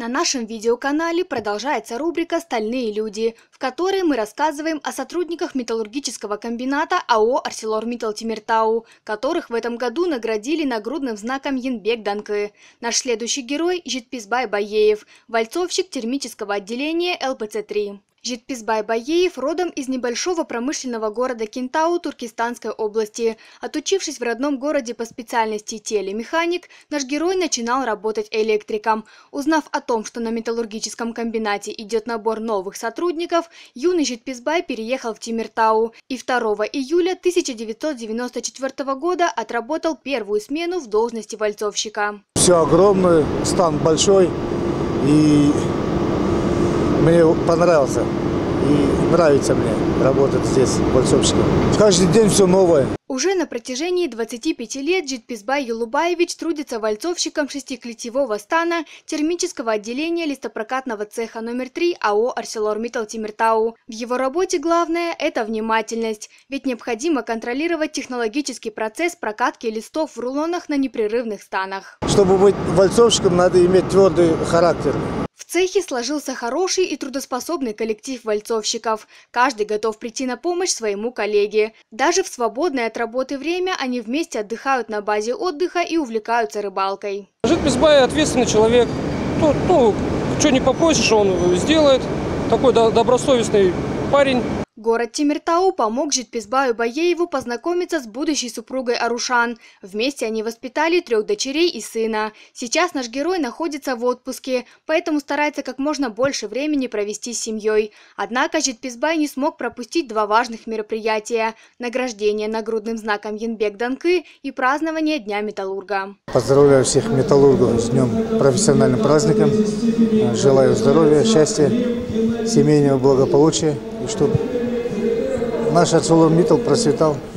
На нашем видеоканале продолжается рубрика «Стальные люди», в которой мы рассказываем о сотрудниках металлургического комбината АО «ArcelorMittal Темиртау», которых в этом году наградили нагрудным знаком «Янбек Данкы». Наш следующий герой – Житписбай Баеев, вальцовщик термического отделения ЛПЦ-3. Житписбай Баеев родом из небольшого промышленного города Кентау Туркестанской области. Отучившись в родном городе по специальности телемеханик, наш герой начинал работать электриком. Узнав о том, что на металлургическом комбинате идет набор новых сотрудников, юный Житписбай переехал в Темиртау и 2 июля 1994 года отработал первую смену в должности вальцовщика. Все огромное, стан большой, и мне понравился. И нравится мне работать здесь вальцовщиком. Каждый день все новое. Уже на протяжении 25 лет Житписбай Юлубаевич трудится вальцовщиком шестиклетевого стана термического отделения листопрокатного цеха номер 3 АО «ArcelorMittal Темиртау». В его работе главное – это внимательность, ведь необходимо контролировать технологический процесс прокатки листов в рулонах на непрерывных станах. Чтобы быть вальцовщиком, надо иметь твердый характер. В цехе сложился хороший и трудоспособный коллектив вальцовщиков. Каждый готов прийти на помощь своему коллеге. Даже в свободное от работы время они вместе отдыхают на базе отдыха и увлекаются рыбалкой. Житписбай ответственный человек. Что не попросишь, он сделает. Такой добросовестный парень. Город Темиртау помог Житписбаю Баееву познакомиться с будущей супругой Арушан. Вместе они воспитали 3 дочерей и сына. Сейчас наш герой находится в отпуске, поэтому старается как можно больше времени провести с семьей. Однако Житписбай не смог пропустить 2 важных мероприятия – награждение нагрудным знаком Янбек Данкы и празднование Дня металлурга. Поздравляю всех металлургов с днем профессиональным праздником. Желаю здоровья, счастья, семейного благополучия и чтобы наш ArcelorMittal процветал.